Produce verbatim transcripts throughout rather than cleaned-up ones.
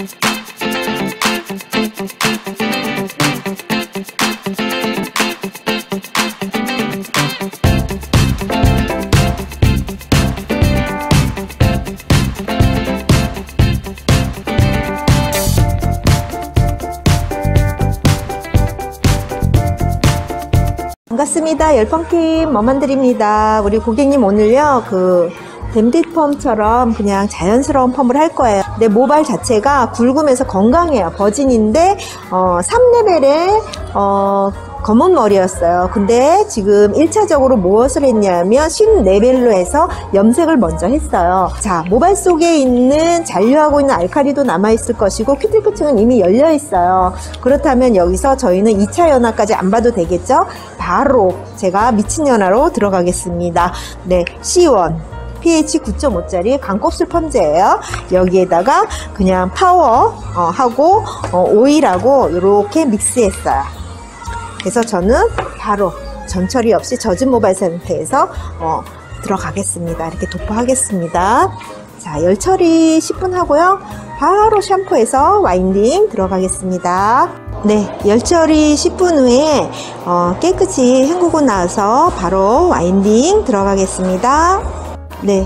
반갑습니다. 열펑팀 머만드립니다. 우리 고객님 오늘요 그 댐딧 펌처럼 그냥 자연스러운 펌을 할 거예요. 내 모발 자체가 굵으면서 건강해요. 버진인데 어, 삼 레벨의 어, 검은 머리였어요. 근데 지금 일 차적으로 무엇을 했냐면 십 레벨로 해서 염색을 먼저 했어요. 자, 모발 속에 있는 잔류하고 있는 알칼리도 남아있을 것이고 큐티클층은 이미 열려 있어요. 그렇다면 여기서 저희는 이 차 연화까지 안 봐도 되겠죠? 바로 제가 미친 연화로 들어가겠습니다. 네, 씨 원 피에이치 구 점 오짜리 강곱슬 펌제예요. 여기에다가 그냥 파워 어, 하고 어, 오일하고 이렇게 믹스했어요. 그래서 저는 바로 전처리 없이 젖은 모발 상태에서 어, 들어가겠습니다. 이렇게 도포하겠습니다. 자, 열 처리 십 분 하고요. 바로 샴푸해서 와인딩 들어가겠습니다. 네, 열 처리 십 분 후에 어, 깨끗이 헹구고 나서 바로 와인딩 들어가겠습니다. 네,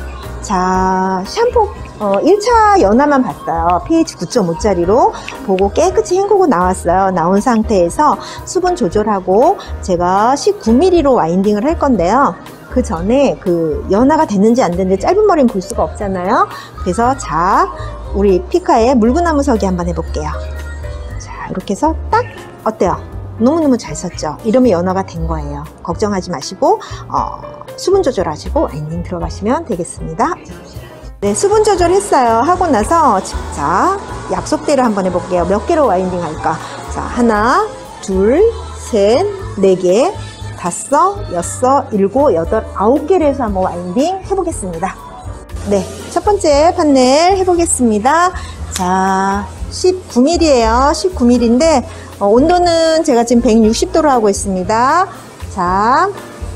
자, 샴푸 어, 일 차 연화만 봤어요. 피에이치 구 점 오짜리로 보고 깨끗이 헹구고 나왔어요. 나온 상태에서 수분 조절하고 제가 십구 밀리미터로 와인딩을 할 건데요. 그 전에 그 연화가 됐는지 안 됐는지 짧은 머리는 볼 수가 없잖아요. 그래서 자, 우리 피카의 물구나무 서기 한번 해볼게요. 자, 이렇게 해서 딱 어때요? 너무너무 잘 썼죠? 이러면 연화가 된 거예요. 걱정하지 마시고 어, 수분 조절하시고 와인딩 들어가시면 되겠습니다. 네, 수분 조절했어요. 하고 나서 자, 약속대로 한번 해볼게요. 몇 개로 와인딩 할까? 자, 하나, 둘, 셋, 네 개, 다섯, 여섯, 일곱, 여덟, 아홉 개를 해서 한번 와인딩 해보겠습니다. 네, 첫 번째 판넬 해보겠습니다. 자, 십구 밀리미터예요. 십구 밀리미터인데 어, 온도는 제가 지금 백육십 도로 하고 있습니다. 자,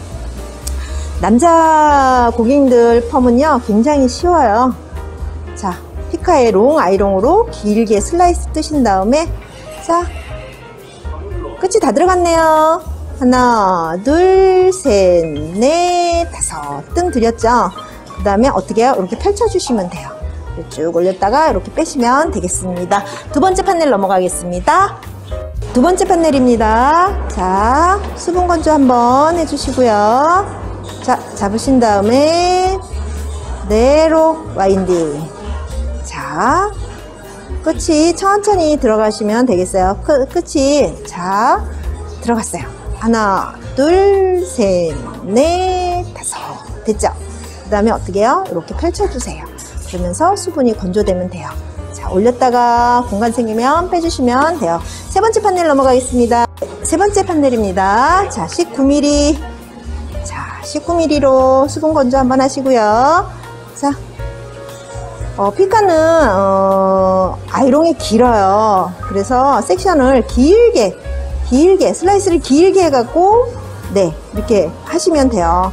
남자 고객님들 펌은요 굉장히 쉬워요. 자, 피카의 롱 아이롱으로 길게 슬라이스 뜨신 다음에 자, 끝이 다 들어갔네요. 하나, 둘, 셋, 넷, 다섯 등 들였죠. 그 다음에 어떻게 해요? 이렇게 펼쳐주시면 돼요. 쭉 올렸다가 이렇게 빼시면 되겠습니다. 두 번째 판넬 넘어가겠습니다. 두 번째 판넬입니다. 자, 수분 건조 한번 해주시고요. 자, 잡으신 다음에 그대로 와인딩. 자, 끝이 천천히 들어가시면 되겠어요. 끝, 끝이 자, 들어갔어요. 하나, 둘, 셋, 넷, 다섯. 됐죠? 그 다음에 어떻게 해요? 이렇게 펼쳐주세요. 그러면서 수분이 건조되면 돼요. 자, 올렸다가 공간 생기면 빼주시면 돼요. 세 번째 판넬 넘어가겠습니다. 세 번째 판넬입니다. 자, 십구 밀리미터. 자, 십구 밀리미터로 수분 건조 한번 하시고요. 자, 어, 피카는 어, 아이롱이 길어요. 그래서 섹션을 길게 길게 슬라이스를 길게 해갖고 네, 이렇게 하시면 돼요.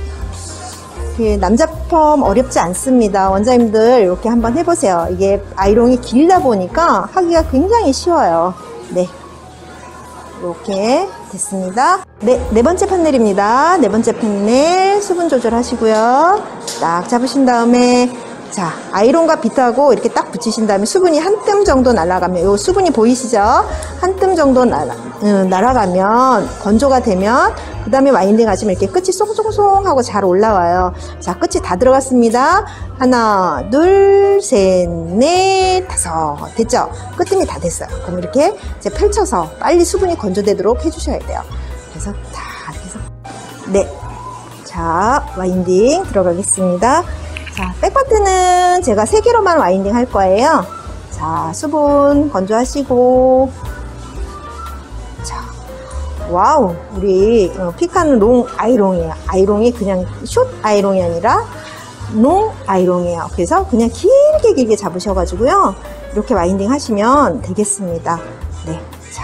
남자 펌 어렵지 않습니다. 원장님들 이렇게 한번 해보세요. 이게 아이롱이 길다 보니까 하기가 굉장히 쉬워요. 네, 이렇게 됐습니다. 네, 네 번째 판넬입니다. 네 번째 판넬 수분 조절하시고요. 딱 잡으신 다음에 자, 아이롱과 빗하고 이렇게 딱 붙이신 다음에 수분이 한 뜸 정도 날아가면, 요 수분이 보이시죠? 한 뜸 정도 날아, 음, 날아가면, 건조가 되면, 그 다음에 와인딩 하시면 이렇게 끝이 송송송 하고 잘 올라와요. 자, 끝이 다 들어갔습니다. 하나, 둘, 셋, 넷, 다섯. 됐죠? 끝뜸이 다 됐어요. 그럼 이렇게 이제 펼쳐서 빨리 수분이 건조되도록 해주셔야 돼요. 그래서 다, 이렇게 해서. 네. 자, 와인딩 들어가겠습니다. 자, 백파트는 제가 세 개로만 와인딩 할 거예요. 자, 수분 건조하시고. 자, 와우, 우리 피카는 롱 아이롱이에요. 아이롱이 그냥 숏 아이롱이 아니라 롱 아이롱이에요. 그래서 그냥 길게 길게 잡으셔가지고요. 이렇게 와인딩 하시면 되겠습니다. 네, 자,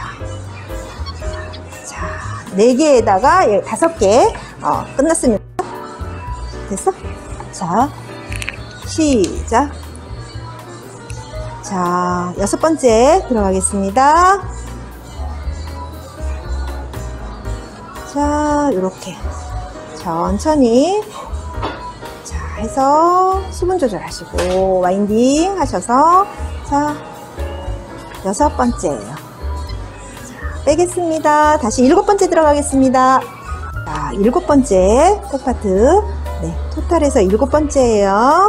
자, 네 개에다가 다섯 개 어, 끝났습니다. 됐어? 자, 시작. 자, 여섯 번째 들어가겠습니다. 자, 요렇게 천천히 자 해서 수분 조절하시고 와인딩 하셔서 자, 여섯 번째예요. 자, 빼겠습니다. 다시 일곱 번째 들어가겠습니다. 자, 일곱 번째 톡파트. 네, 토탈에서 일곱 번째예요.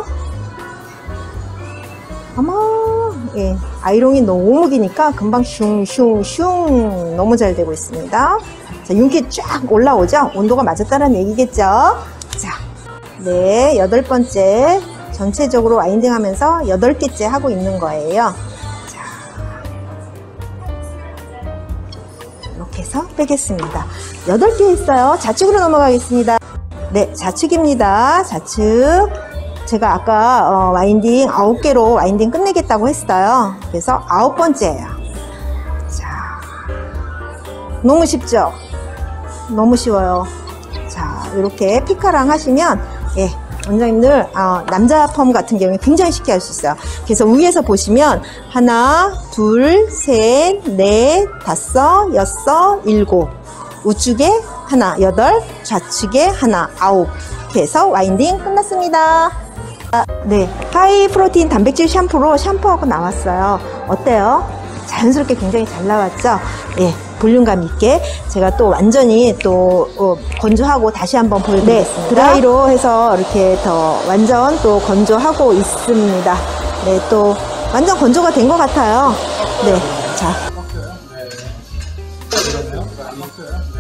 어머, 예, 아이롱이 너무 기니까 금방 슝슝슝 너무 잘 되고 있습니다. 자, 윤기 쫙 올라오죠? 온도가 맞았다는 얘기겠죠? 자, 네, 여덟 번째 전체적으로 와인딩 하면서 여덟 개째 하고 있는 거예요. 자, 이렇게 해서 빼겠습니다. 여덟 개 했어요. 좌측으로 넘어가겠습니다. 네, 좌측입니다. 좌측. 제가 아까 어, 와인딩 아홉 개로 와인딩 끝내겠다고 했어요. 그래서 아홉 번째예요. 자, 너무 쉽죠? 너무 쉬워요. 자, 이렇게 피카랑 하시면 예, 원장님들 어, 남자 펌 같은 경우에 굉장히 쉽게 할 수 있어요. 그래서 위에서 보시면 하나, 둘, 셋, 넷, 다섯, 여섯, 일곱, 우측에 하나, 여덟, 좌측에 하나, 아홉. 이렇게 해서 와인딩 끝났습니다. 아, 네, 하이 프로틴 단백질 샴푸로 샴푸하고 나왔어요. 어때요? 자연스럽게 굉장히 잘 나왔죠? 예, 볼륨감 있게 제가 또 완전히 또 어, 건조하고 다시 한번 보여드리겠습니다. 네, 드라이로 해서 이렇게 더 완전 또 건조하고 있습니다. 네, 또 완전 건조가 된 것 같아요. 네, 자.